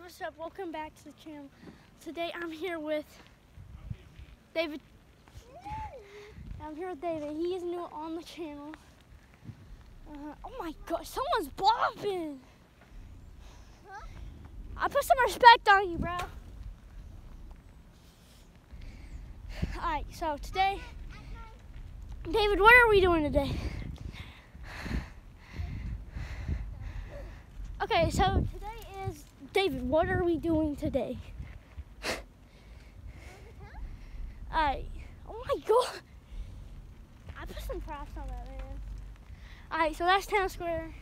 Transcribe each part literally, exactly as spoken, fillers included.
what's up? Welcome back to the channel. Today I'm here with David. I'm here with David. He is new on the channel. Uh, oh my God, someone's bopping. Huh? I put some respect on you, bro. Alright, so today, David, what are we doing today? Okay, so today is, David, what are we doing today? Alright, oh my God. I put some props on that, man. Alright, so that's Town Square.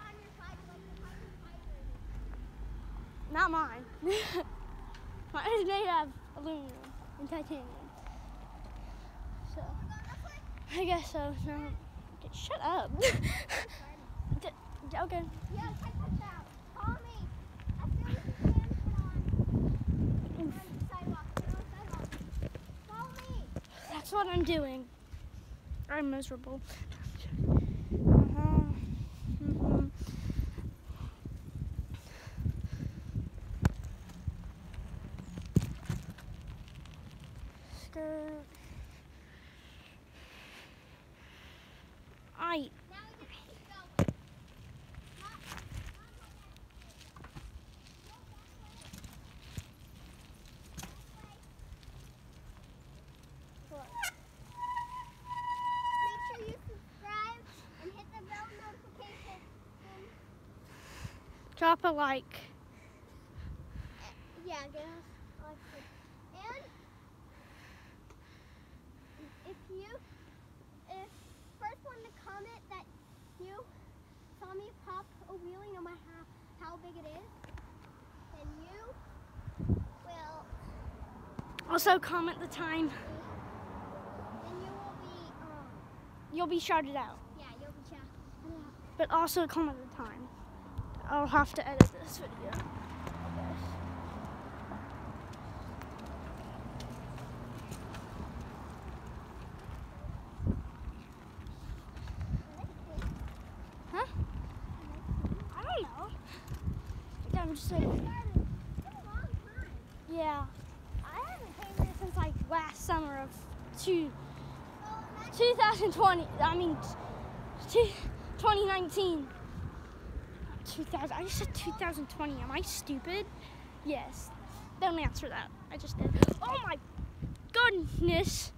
Not mine. Mine is made of aluminum and titanium. So, I guess so. No, okay, shut up. D okay. Yeah, check this out. Call me as soon as you can put on, on the sidewalk. Put on the sidewalk. Follow me. That's what I'm doing. I'm miserable. Uh-huh. Mm-hmm. Skirt. I. Now we just keep going. Not, not What? Make sure you subscribe and hit the bell notification. Drop a like. Yeah, give us a like. And if you, if first one to comment that you saw me pop a wheelie, no matter how, how big it is, then you will, Also comment the time. then you will be, um, You'll be shouted out. yeah, you'll be shouted out. But also comment the time. I'll have to edit this video. Huh? I don't know. Yeah, I'm just like, yeah. I haven't came here since like last summer of two, twenty twenty. I mean, two, twenty nineteen. two thousand. I just said two thousand twenty. Am I stupid? Yes. Don't answer that. I just did. Oh my goodness.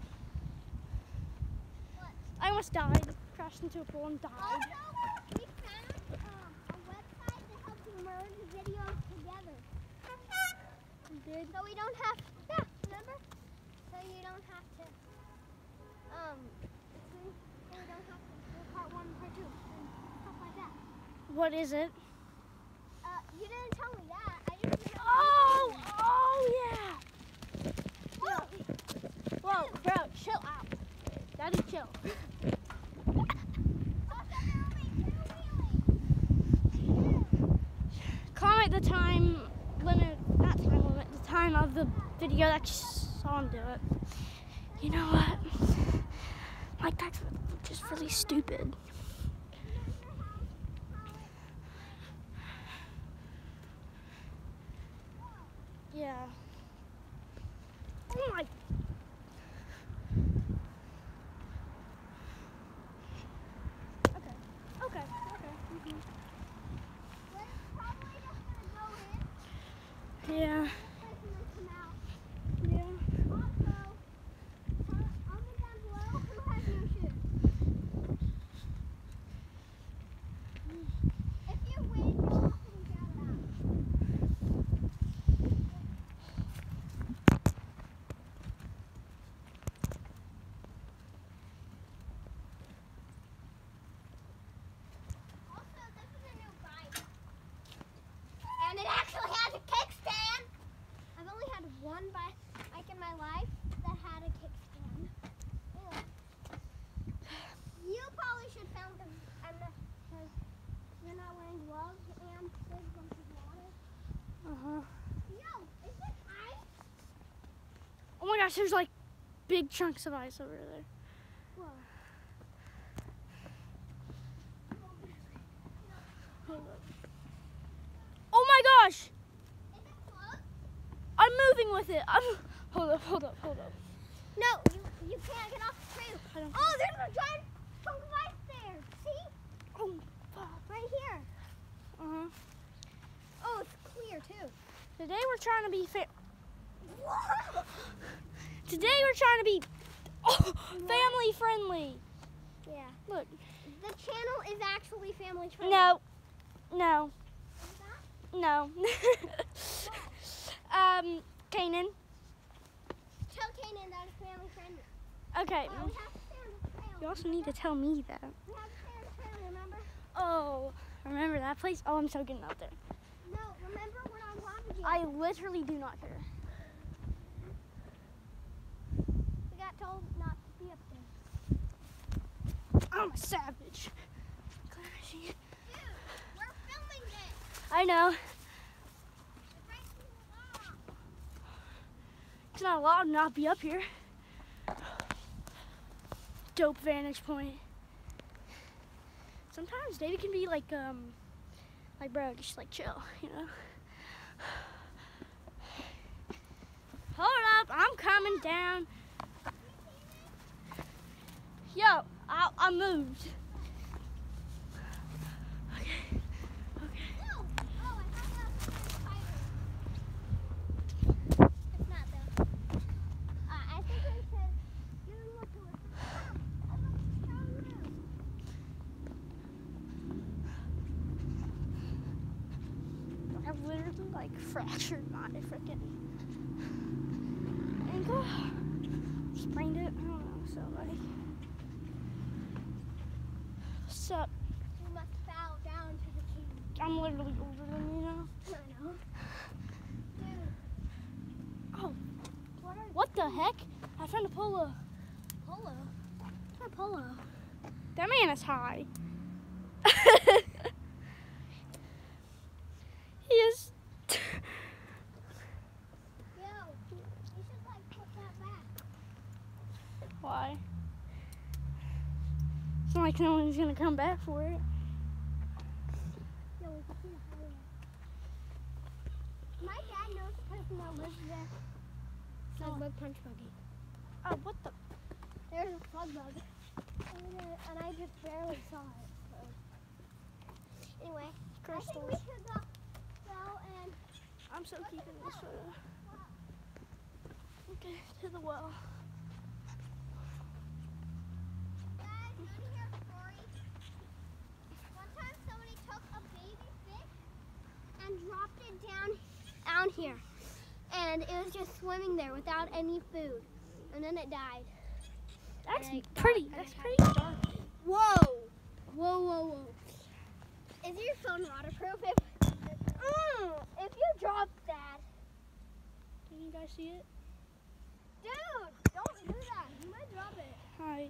I almost died. Crashed into a pool and died. Also, we found um, a website that helps you merge videos together. You did? So we don't have, yeah, remember? So you don't have to, um, so we don't have to do part one and part two and stuff like that. What is it? Uh, you didn't tell me that. I just didn't know. Oh, oh yeah. Whoa, whoa, bro, chill out. Daddy, chill. Comment the time limit, not time limit, the time of the video that you saw him do it. You know what? Like, that's just really stupid. Yeah. Oh my. Okay. Okay. Okay. Mm-hmm. We're probably just gonna go in. Yeah. And then come out. Yeah. Also, comment comment down below who has no shoes. If you win, you'll have to be shouted out. Also, this is a new bike. And it actually has a kickstand. I've only had one bike in my life that had a kickstand. Ew. You probably should film them because you're not wearing gloves and there's a bunch of water. Uh-huh. Yo, is this ice? Oh my gosh, there's like big chunks of ice over there. Whoa. Oh my gosh! Is it moving with it. I'm, hold up, hold up, hold up. No, you, you can't get off the trail. I don't- Oh, there's a giant chunk of ice there. See? Oh, fuck. Right here. Uh-huh. Oh, it's clear too. Today we're trying to be fa- Whoa. Today we're trying to be oh, family friendly. Yeah. Look. The channel is actually family friendly. No. No. Is that? No. um, Kanan. Tell Kanan that it's family friendly. Okay. Oh, we have to stay on the trail. You also need to tell me that. We have to stay on the trail, remember? Oh, remember that place? Oh, I'm so getting out there. No, remember we're not allowed to get. I literally do not care. We got told not to be up there. I'm a savage. Dude, we're filming this. I know. It's right through the law. It's not allowed to not be up here. Dope vantage point. Sometimes David can be like, um, like bro, just like chill, you know? Hold up, I'm coming down. Yo, I, I moved. Okay, okay. No. Oh, I thought that was a spider. It's not though. Uh, I think it says, give him what to listen. Ah, I like to tell you. I've literally like fractured my freaking ankle. Sprained it. I don't know. So like, what's up? You must bow down to the king. I'm literally older than you now. I know. Dude. Oh, What are what the heck? I found a polo. polo? What's a polo? That man is high. He is. Yo, you should like put that back. Why? It's not like no one's gonna come back for it. Yo, we can see the highway. My dad knows the person that lives there. Oh. Slug bug punch buggy. Oh, what the? There's a slug bug. And, uh, and I just barely saw it. So. Anyway, I think we Crystals. should go, go and I'm so keeping this photo. Okay, to the well. guys, you want to hear a story? One time somebody took a baby fish and dropped it down down here. And it was just swimming there without any food. And then it died. That's And I pretty. thought- That's pretty dark. Whoa! Whoa, whoa, whoa. Is your phone waterproof? If, mm, if you drop that, Can you guys see it? dude, don't do that. You might drop it. Hi.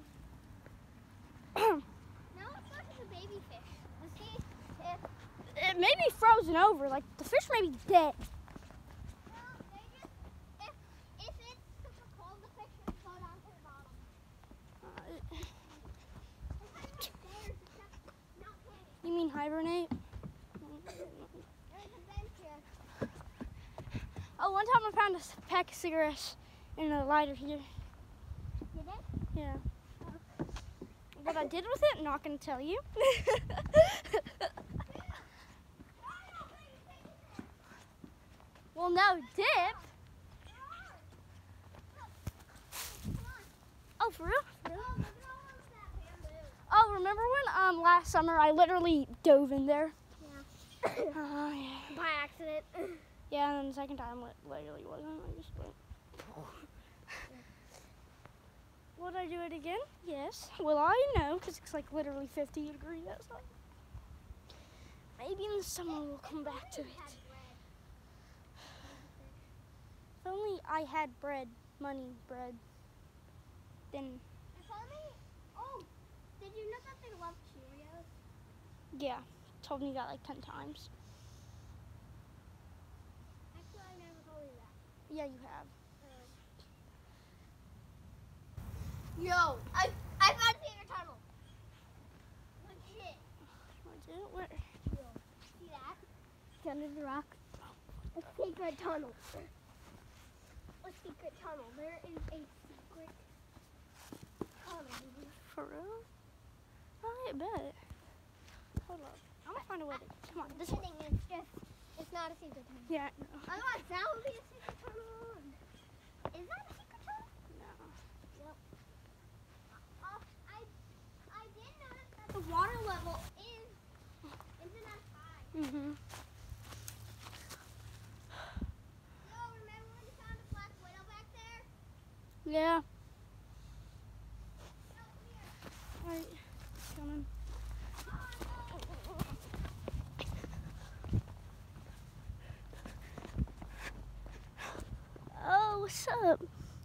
Now let's go to the baby fish. Let's see if, It may be frozen over. Like the fish may be dead. well, they just, if, if it's super cold, the fish should go down to the bottom. Uh, It's kind of like bears, except not pigs. you mean hibernate? There's a bench here. Oh, one time I found a s- pack of cigarettes in a lighter here. You did? Yeah. What I did with it, not gonna tell you. Well, no dip. Oh, for real? Oh, look at all of that bamboo. Oh, remember when um last summer I literally dove in there? Yeah. Oh yeah. By accident. Yeah, and then the second time it literally wasn't. I just went. Would I do it again? Yes. Will I? No, because it's like literally fifty degrees outside. Maybe in the summer we'll come back to it. If only I had bread, money, bread, then If only. Oh, did you know that they love Cheerios? yeah, told me that like ten times. Actually, I never told you that. Yeah, you have. Yo, I I found Secret Tunnel. Legit. I did it. Where? See that? It's under the rock. A secret tunnel. a secret tunnel. There is a secret tunnel. For real? Oh, I bet. Hold up. I'm gonna find a way to. Come on. This way. Kidding, it's just, it's not a secret tunnel. Yeah. No. Otherwise, that would be a secret tunnel. Is that a secret tunnel? No. Yep. Uh, I, I did notice that the water level is, isn't as high. Mhm. Yo, remember when you found a black widow back there? Yeah. No, come here. Alright. Coming. Oh, what's up?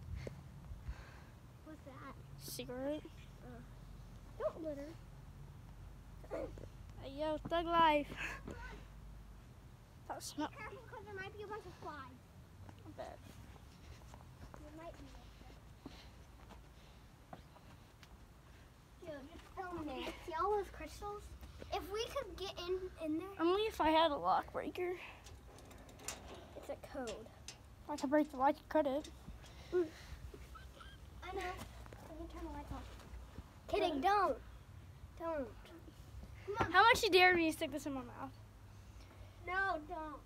What's that? Cigarette. Don't litter. Hey, yo, thug life. That smell. Be careful because there might be a bunch of flies. I bet. There might be. Dude, just filming it. See all those crystals? If we could get in in there, Only if I had a lock breaker. it's a code. If I could break the lock, you couldn't. I know. Let me turn the lights off. Kidding, don't. Don't. Come on. How much you dare me to stick this in my mouth? No, don't.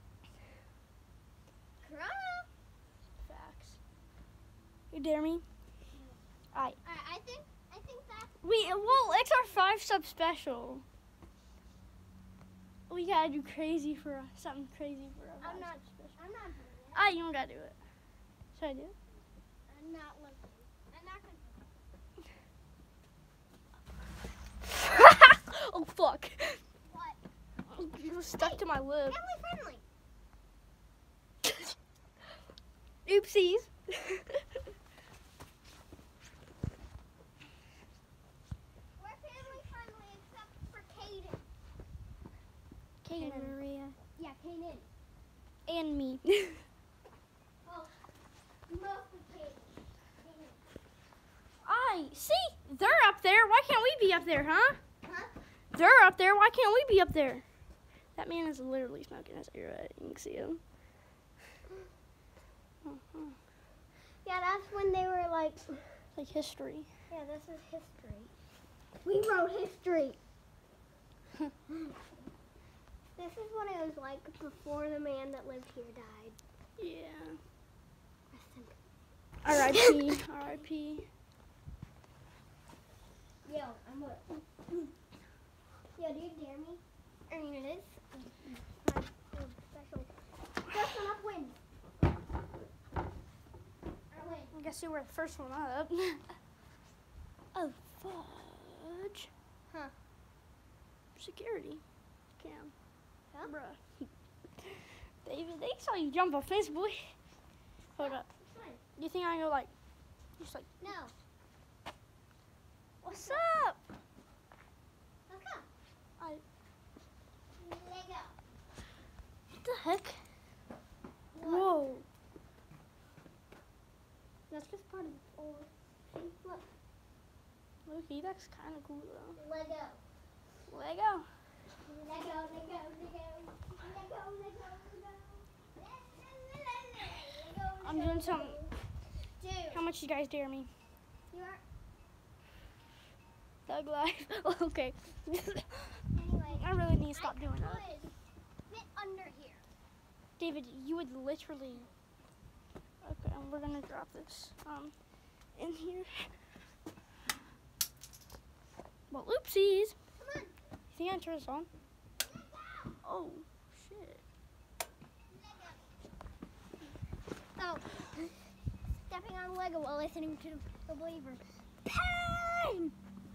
Corona. Facts. You dare me? I, I think I think that's We well, it's our five sub special. We gotta do crazy for a, something crazy for our I'm five not sub special. I'm not doing it. Ah, you don't gotta do it. Should I do it? I'm not looking. I'm not gonna Oh fuck! what? You was stuck to my lip. Family friendly. Oopsies. We're family friendly except for Kaden. Kaden. And Maria. Yeah, Kaden. And me. Well, mostly Kaden. Kaden. I see. They're up there. Why can't we be up there, huh? Huh? They're up there. Why can't we be up there? That man is literally smoking a cigarette. You can see him. Uh-huh. Yeah, that's when they were like, Like history. yeah, this is history. We wrote history. This is what it was like before the man that lived here died. Yeah. Rest in R I P R I P Yo, I'm what? Yo, do you dare me? I mean, it is my special. First one up wins. I win. I guess you were the first one up. Oh, fudge. Huh. Security. Cam. Huh? Bruh. David, they saw you jump off this boy. Hold up. It's fine. You think I go like, just like, No. what's up? Let's go. I, Lego. what the heck? What? Whoa. That's just part of the old. See, look. Loki, that's kind of cool though. Lego. Lego. Lego, Lego, Lego. Lego, Lego, Lego. Lego, I'm Lego, doing something. Dude, How much you guys dare me? you are. Thug life. Okay. Anyway. I really need to stop I doing that. could fit under here. David, you would literally. Okay, and we're gonna drop this um in here. Well, oopsies. Come on. You think I turn this on? Oh shit. Oh, stepping on Lego while listening to The Believer. Pain!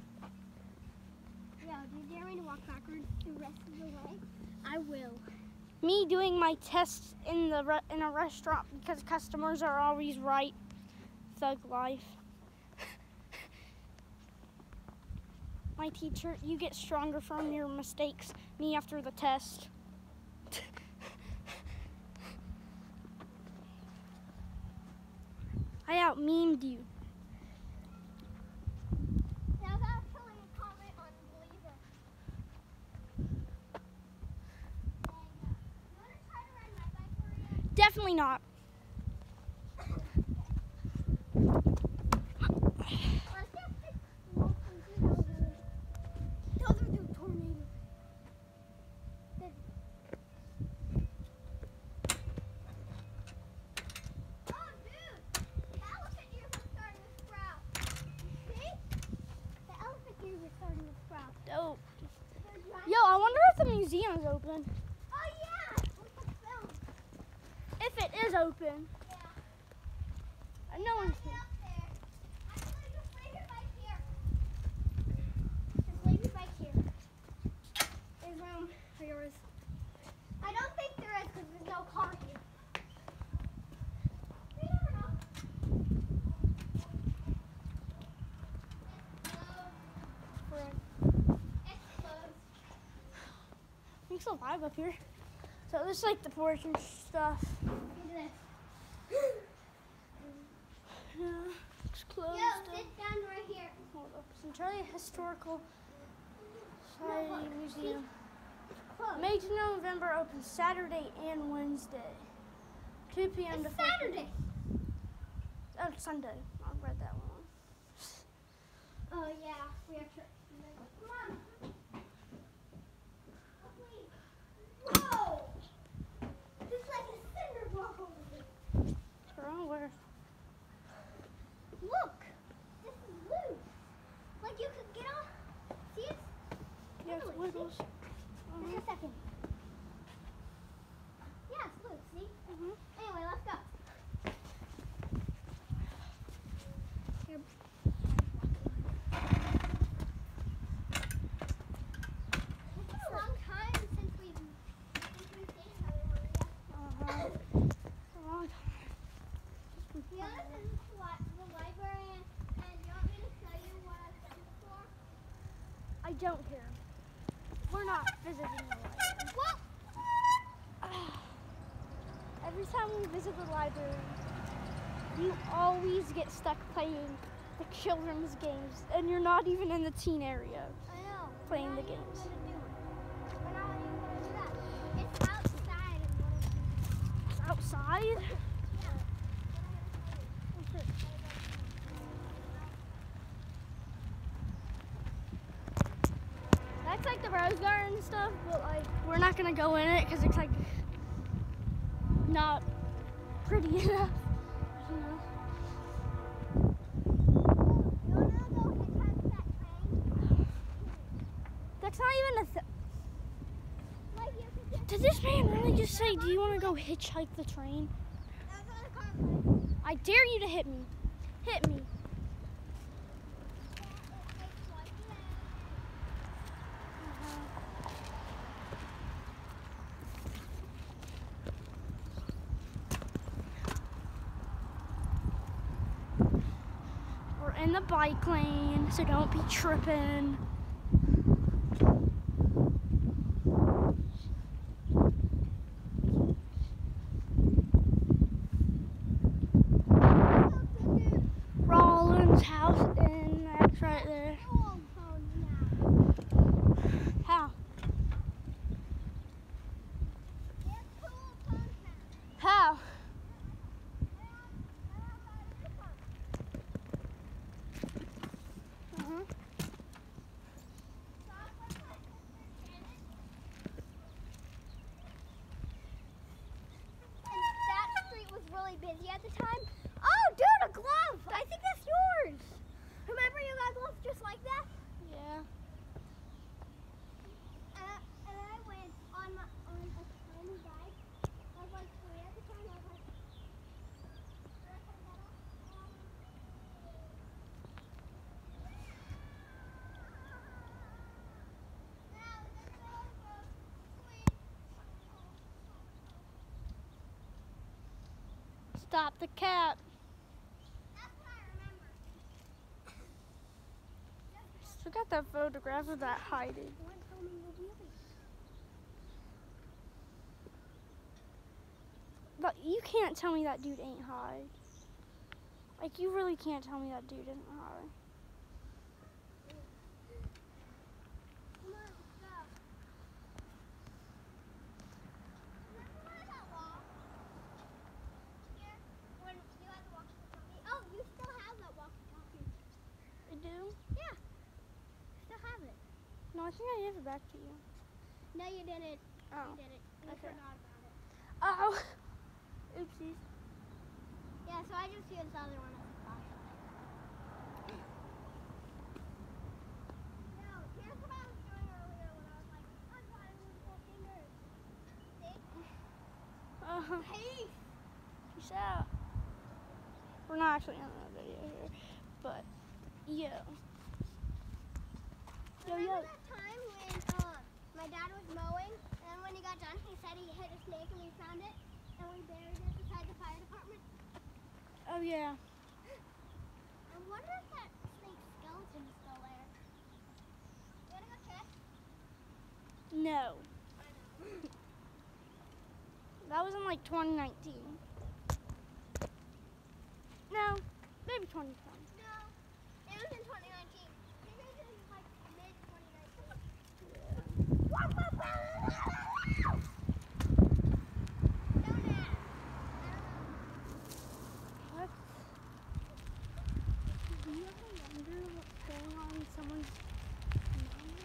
Yo, do you dare me to walk backwards the rest of the way? I will. Me doing my tests in the re- in a restaurant because customers are always right. Thug life. My teacher, you get stronger from your mistakes. Me after the test. I out memed you. That was actually a comment on Believer. And, uh, you want to try to ride my bike, Maria? Definitely not. open. Oh yeah! We can film. If it is open. Yeah. And no one's Get here. up there. Actually, just leave your bike here. Just leave your bike here. There's room for yours. I don't think there is because there's no car here. You never know. It's closed. It's closed. It's so live up here. So this is like the porch and stuff. Look at this. Yeah, it's closed. Yo, up. sit down right here. Hold up. Centralia Historical Society No, look, Museum. Closed. May to November opens Saturday and Wednesday. two p.m. to It's four p.m. Saturday. Oh, it's Sunday. I read that one. Oh yeah, we have church. Come on. Whoa! There's like a cinder block over here. It's the wrong word. Look, this is loose. Like you could get on. See it? Yeah, it's Really? wiggles. Just Mhm. a second. Yeah, it's loose. See? Mhm. Anyway, let's go. Here. It's been a long time since we've since we've seen Hallelujah. Uh-huh. It's a long time. The other thing is what the librarian, and you want me to show you what I've done before? I don't care. We're not visiting the library. What? Every time we visit the library, you always get stuck playing the children's games, and you're not even in the teen area I know. playing We're the not even games. gonna do it. We're not even gonna do that. It's outside and what It's outside. Yeah. That's like the rose garden and stuff, but like we're not gonna go in it because it's like not pretty enough. You know? You wanna go hitchhike that train? That's not even a thing. Like you could just Did this man really just say, "Do you want to go hitchhike the train"? that's on the car plate. I dare you to hit me. Hit me. We're in the bike lane, so don't be tripping. Rollins House Inn, that's right there. How? How? Uh-huh. That street was really busy at the time. Oh, dude, a glove! I think that's yours. Remember you got gloves just like that? Yeah. And I, and I went on my on a tiny bike. I was like three at the time. I was like, "Where can I get off?" Um, now the road goes sweet. Stop the cat. That's what I remember. Still got that photograph of that hiding. One filming the wheelie. But you can't tell me that dude ain't high. Like, you really can't tell me that dude isn't high. Come on, let's go. Remember when I got lost? Here, when you had the walkie-talkie. Oh, you still have that walkie-talkie. I do? Yeah, still have it. No, I think I gave it back to you. No, you didn't. Oh. You didn't. You Okay. forgot about it. Oh. Oopsies. Yeah, so I just used the other one as a flashlight. No, here's what I was doing earlier when I was like, I'm trying to move four fingers. Peace. Peace out. We're not actually on that video here, but yeah. Yo, Remember yo. that time when uh, my dad was mowing, and when he got done, he said he hit a snake and we found it, and we buried it beside the fire department? Oh yeah. I wonder if that snake's skeleton is still there. You wanna go check? No. I know. That was in like twenty nineteen. No, maybe twenty twenty. No, it was in twenty nineteen. Maybe it was like mid twenty nineteen. Don't ask. What? Do you ever wonder what's going on in someone's mind?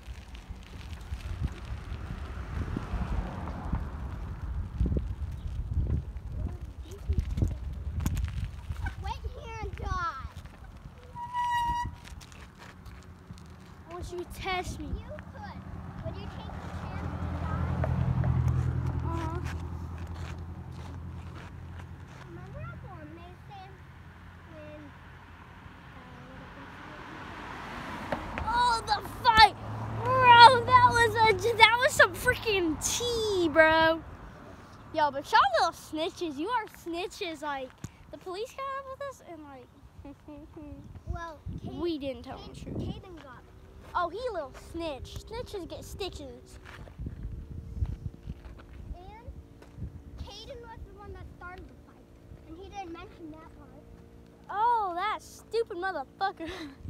Wait here and die. I want you to test me. You could. Would you take the chance to die? Uh-huh. Remember at the lemonade stand when uh, Oh, the fight! Bro, that was a that was some freaking tea, bro. Yo, but y'all little snitches. You are snitches. Like, the police came up with us and like well, Kate, we didn't tell them the Kate, truth. Caden got it. Oh, he a little snitch. Snitches get stitches. And Caden was the one that started the fight, and he didn't mention that part. Oh, that stupid motherfucker.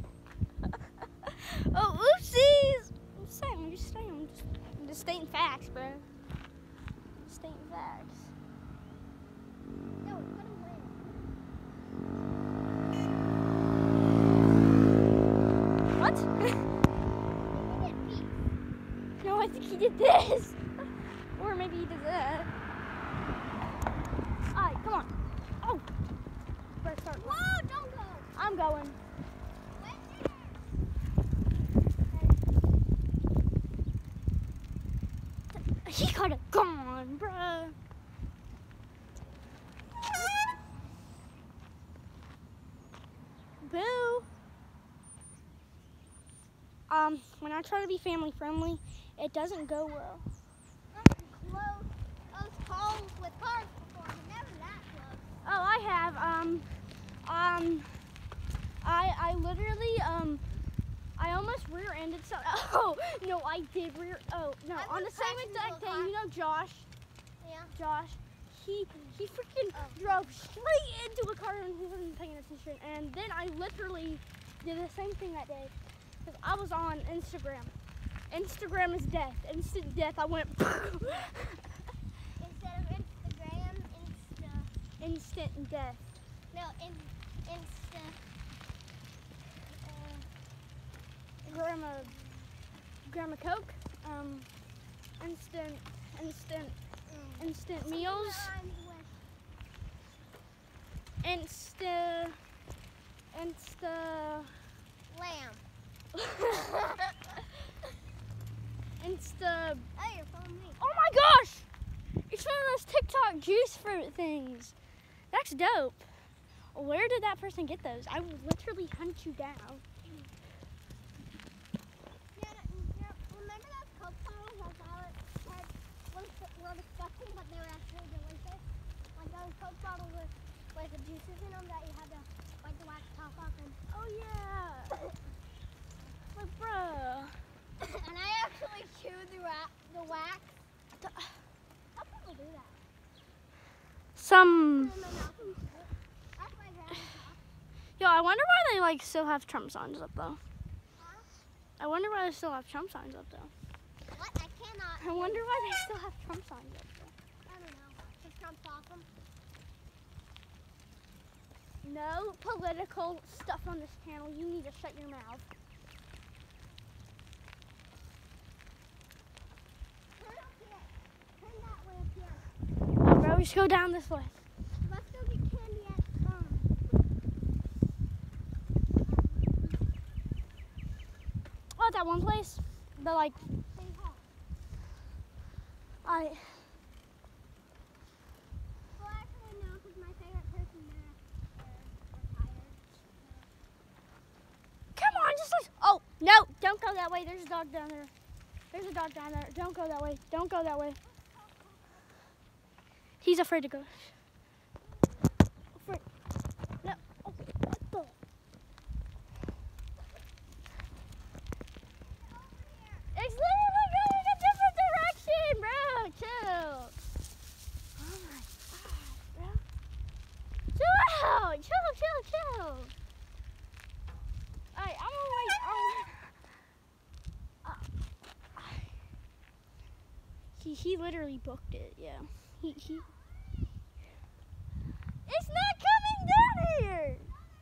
Oh, oopsies. I'm saying, I'm just saying, I'm just, I'm just stating facts, bro. I'm just stating facts. No, let him win. What? He did beat. No, I think he did this. Or maybe he did that. Alright, come on. Oh. Better start. Whoa, don't go. I'm going. Wait there. He could have gone, bruh. Boo. Um, when I try to be family friendly, it doesn't go well. Close those calls with cars before, but never that close. Oh, I have. Um, um, I I literally um, I almost rear-ended some. Oh no, I did rear. Oh no, I on was the same crashing exact into a day. car. You know, Josh. Yeah. Josh, he he freaking Oh. drove straight into a car and he wasn't paying attention. And then I literally did the same thing that day because I was on Instagram. Instagram is death. Instant death. I went. Instead of Instagram, Insta. Instant death. No, in, Insta. Uh, Grandma, Grandma Coke. Um, instant, instant, mm. instant Something meals. that rhymes with Insta, Insta. lamb. Insta. Oh, you're following me. Oh my gosh! It's one of those TikTok juice fruit things. That's dope. Where did that person get those? I will literally hunt you down. Yeah, yeah, remember those Coke bottles I thought had, were, were disgusting, but they were actually delicious? Like those Coke bottles with, with the juices in them that you had to, like, the wax top off and... Oh yeah. Like, bruh. And I actually chewed the, ra- the wax. How people do that? Some. In my mouth and spit. That's my grandma's house. Yo, I wonder why they like still have Trump signs up though. Huh? I wonder why they still have Trump signs up though. What? I cannot. I wonder why they still have Trump signs up though. I don't know. Because Trump's awesome. No political stuff on this channel. You need to shut your mouth. Turn up here. Turn that way up here. Oh, bro, we should go down this way. Let's go get candy at, um... Oh, that one place. The like. City Hall. I. go that way. There's a dog down there. There's a dog down there. Don't go that way. Don't go that way. He's afraid to go. Afraid. No. Oh, what the? It's literally going a different direction, bro. Chill. Oh my god, bro. Chill out. Chill, chill, chill. Alright, I'm gonna wait. I'm uh, he he literally booked it. Yeah. He he. It's not coming down here.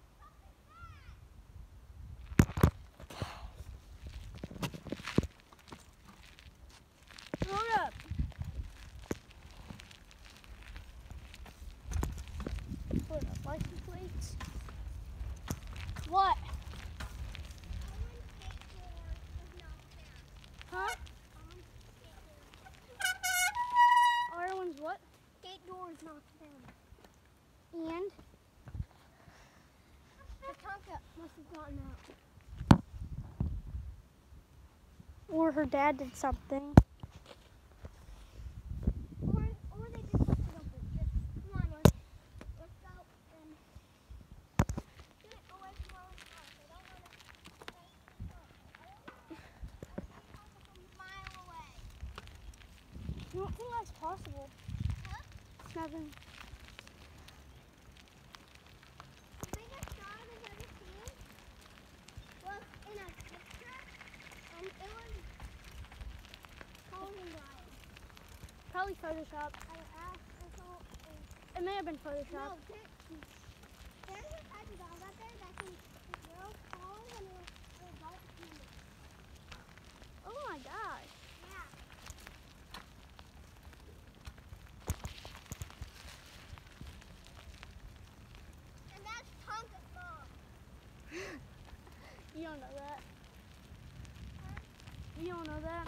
Hold up. Hold up. License plates. What? Huh? Everyone's what? Gate doors knocked down. And? The Tonka must have gotten out. Or her dad did something. Or, or they just left it open. Just, come on, let's, let's go and get it away from our own house. I don't want to stay I don't want to see Tonka from a mile away. I don't think that's possible. Huh? It's nothing. The biggest dog I've ever seen was in a picture, and it was Colin Ryan. Probably Photoshop. I asked if it was. It may have been No, Photoshop. there, there's a type of dog out there that can grow taller than an adult human. Oh my gosh. Yeah. And that's Tonka's mom. You don't know that. Huh? You don't know that.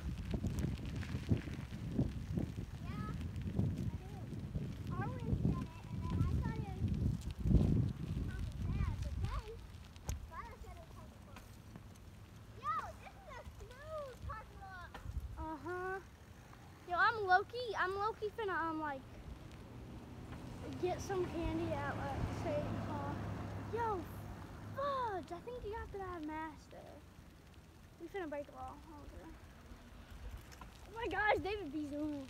Yeah, I do. Arwen said it, and then I thought it was Tonka's dad, but then Lila said it was Tonka's mom. Yo, this is a smooth parking lot. Uh-huh. Yo, I'm Loki. I'm Loki finna um like get some candy at like say uh yo fudge. I think you have to have mask there. We finna break the law. Okay. Oh my gosh, David B. Zoom.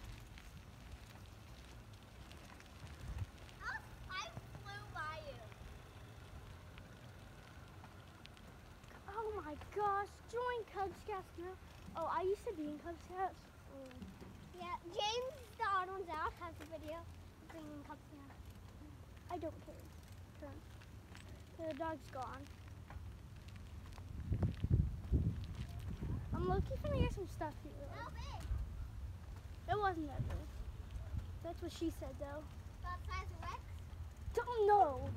I, I flew by you. Oh my gosh, join Cub Scouts now. Oh, I used to be in Cub Scouts. Yeah, James, the odd ones out, has a video of being in Cub Scouts. I don't care. Turn. The dog's gone. I'm looking for get some stuff here. How big? It wasn't that big. That's what she said though. About the size of Rex? Don't know.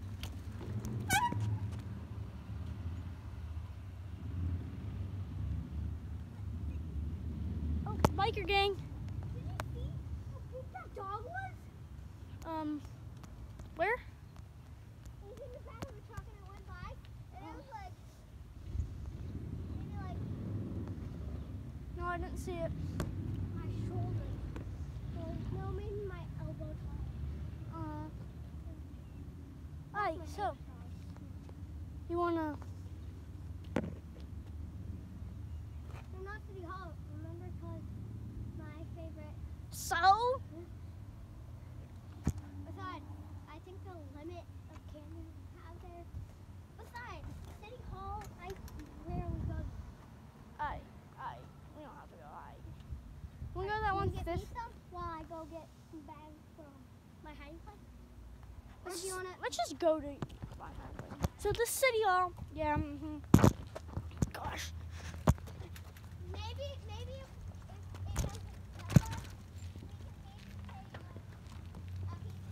Oh, biker gang. Did you see how big that dog was? Um, where? He was in the back of a truck and it went by, and it was like, maybe like No, I didn't see it. my shoulder. So, no, maybe my elbow tall. Uh, My alright, head so tall. you wanna? We're not City Hall, remember, because my favorite. So? Besides, I think the limit of cameras we have there. Besides, City Hall, I rarely go. Alright, alright. We don't have to go. Alright. We'll go that Can one you get this. me some while I go get some bags from my hiding place? Or Let's, do you want to? let's just go to. So the city hall. Yeah. Mm-hmm. Gosh. Maybe, maybe if, if it doesn't cover, we can maybe pay like a piece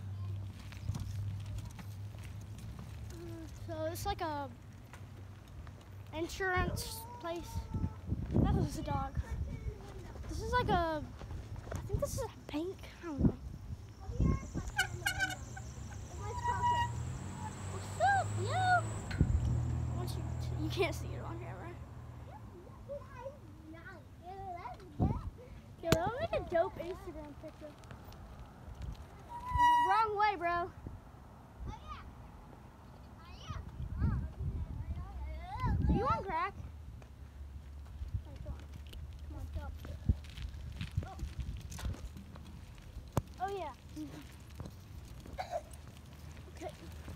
of candy. Mm, So it's like a insurance place. That was a dog. This is like a. I think this is a bank. I don't know. Over here, let's go in the window. Let's talk it. What's up, yo? Once you you can't see it on camera. on, Crack. Right, come on. Come on, go. Oh yeah. Okay.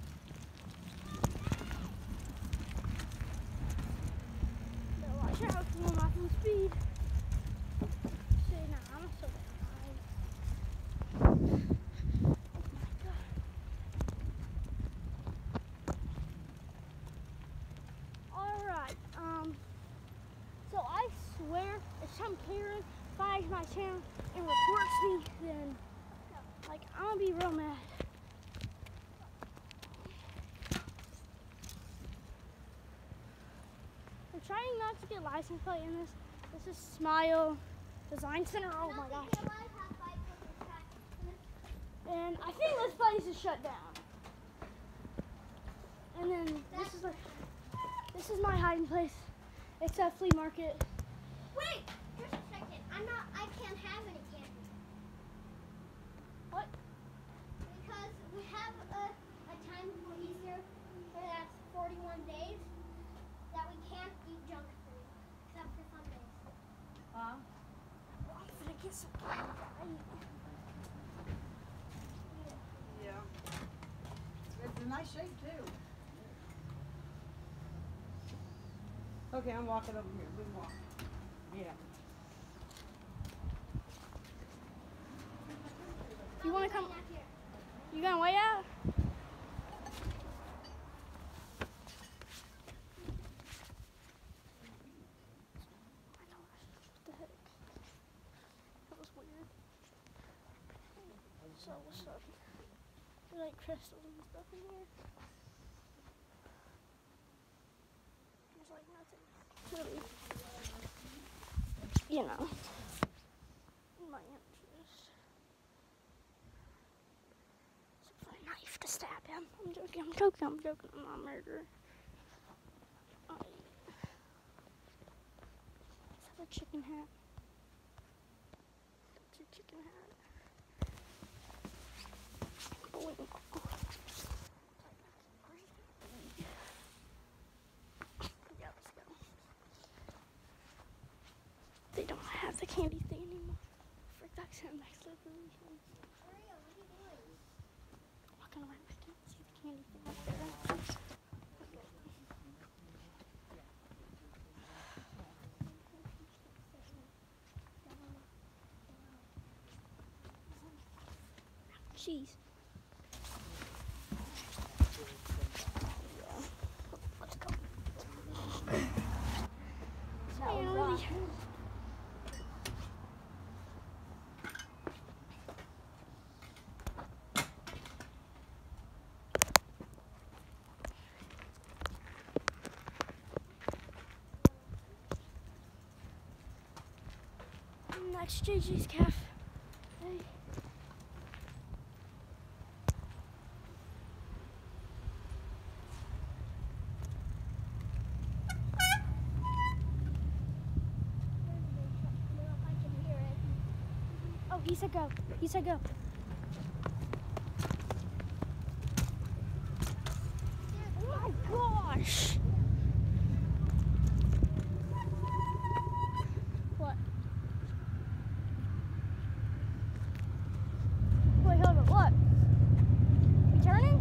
Better watch out because I'm not from speed. See, now I'm so behind. Oh my god. Alright, um, so I swear if some Karen finds my channel and reports me, then, like, I'm gonna be real mad. I'm trying not to get license plate in this. This is Smile Design Center. Oh my gosh. And I think this place is shut down. And then this is like, this is my hiding place. It's a flea market. Wait, just a second. I'm not. I can't have any candy. What? Because we have a, a time for Easter, where that's forty-one days, that we can't eat junk food, except for Sundays. Huh? I'm gonna get some Yeah. It's in nice shape too. Okay, I'm walking over here. We walk. Yeah. You wanna come? Right here. You gonna wait out? What the heck? That was weird. So what's up? There's like crystals and stuff in here. There's like nothing really, you know, in my interest. Except for a knife to stab him. I'm joking, I'm joking, I'm joking, I'm not a murderer. I let's have a chicken hat. That's a chicken hat. Boing. Yeah, let's go. They don't have the candy thing anymore. For that's the next resolution. Maria, what are you doing? Walking around, I can't see the candy thing up there. Jeez. Let's go. Finally. Next J J's Cafe. Hey. Oh, he said go. He said go. Oh my gosh. What? Wait, hold on. What? We turning?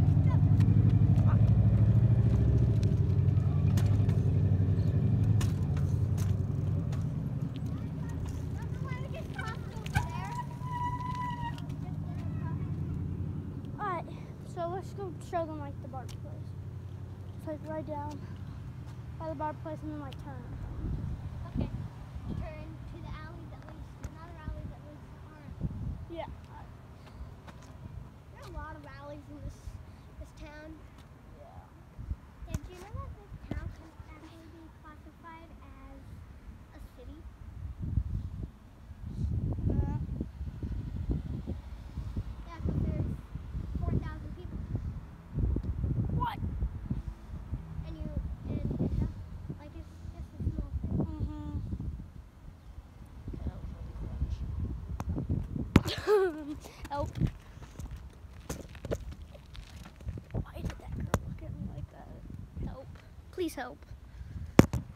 Alright, so let's go show them like the bar place. It's like right down by the bar place and then like turn. Okay. Turn to the alley that leads to another alley that leads to ours. Yeah. There are a lot of alleys in this this town. Yeah. Did you know that this town can actually be classified as a city? Uh, Yeah, because there's four thousand people. what? And you, and it has, like, it's just a small city. Mm-hmm. Help. Why did that girl look at me like that? Help. Please help.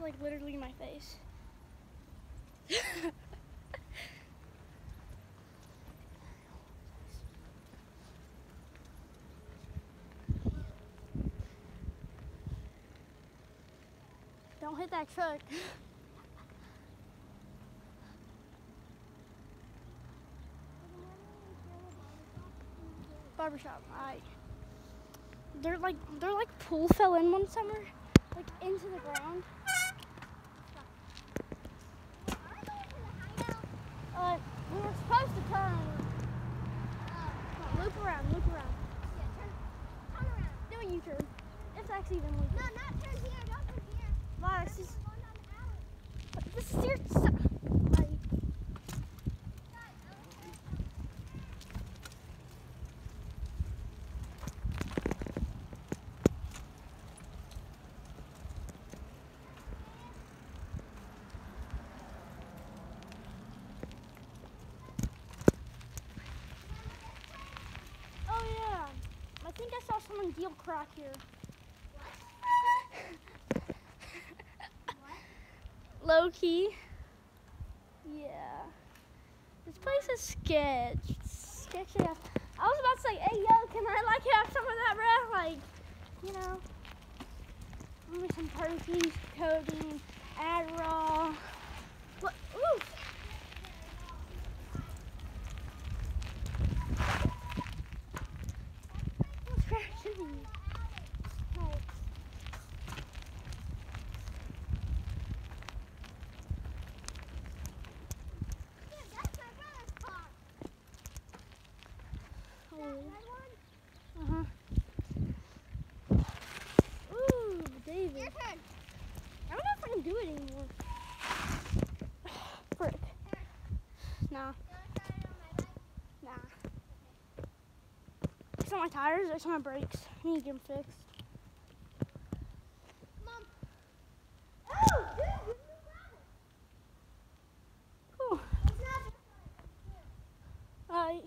like literally my face. Don't hit that truck. Barbershop. I. They're like they're like pool fell in one summer, like into the ground. Uh, we were supposed to turn. Uh, loop around, loop around. Yeah, turn, turn around. Do a U-turn. If that's even legal. No, not turn here, don't turn here. Why? Turn This is going down the alley. but this is your. Like, oh yeah, I think I saw someone deal crack here. Low key. Yeah. This place is sketch. It's sketchy. I was about to say, hey yo, can I like have some of that, bro? Like, you know. Give me some protein, codeine, Adderall. What? Ooh. What's crashing me? Hey. Yeah, that's my brother's car. Oh. That one? Uh-huh. Ooh, David. Your turn. I don't know if I can do it anymore. Frick. Nah, You want to try it on my bike? nah. It's on my tires, it's on my brakes. I need to get them fixed. Mom. Oh, dude, you moved Cool. It's not this way. Alright.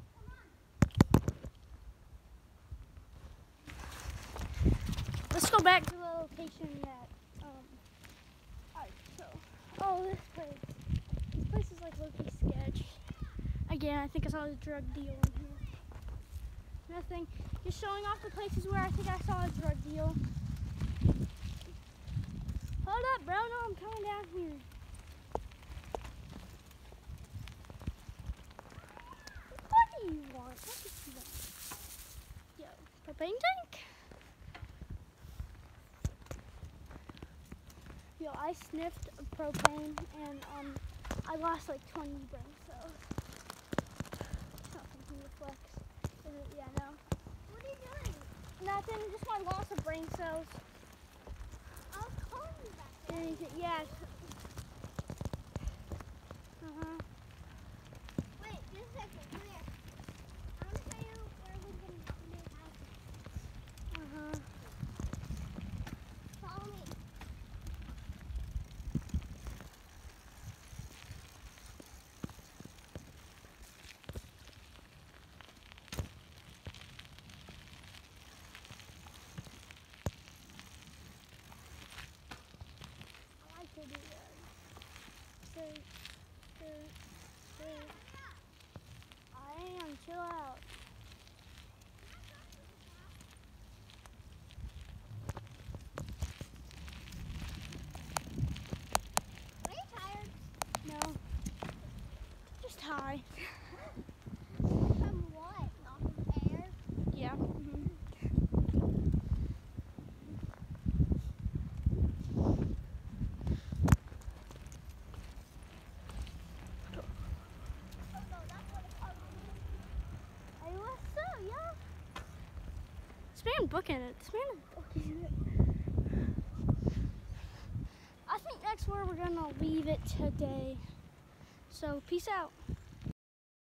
Let's go back to the location that, um, alright, so, oh, this place. This place is like low-key sketch. Again, I think I saw a drug deal in here. Nothing. Just showing off the places where I think I saw a drug deal. Hold up, bro. No, I'm coming down here. What do you want? What do you want? Yo, propane tank? Yo, I sniffed propane and um, I lost like twenty brain cells. It's not something to flex. Is it? Yeah, no. What are you doing? Nothing, just my loss of brain cells. I was calling you back. Anything, yeah. Uh-huh. Wait, just a second. Come here. I want to show you where we can move houses. Uh-huh. Follow me. I like to do that. So, so, so. I am, chill out. Are you tired? No. Just high. From what? Not from air? Yeah. Mm-hmm. Oh, no, that's what it's called. Hey, what's up, yo? This man booking it. This man is booking it. I think that's where we're gonna leave it today. So, peace out.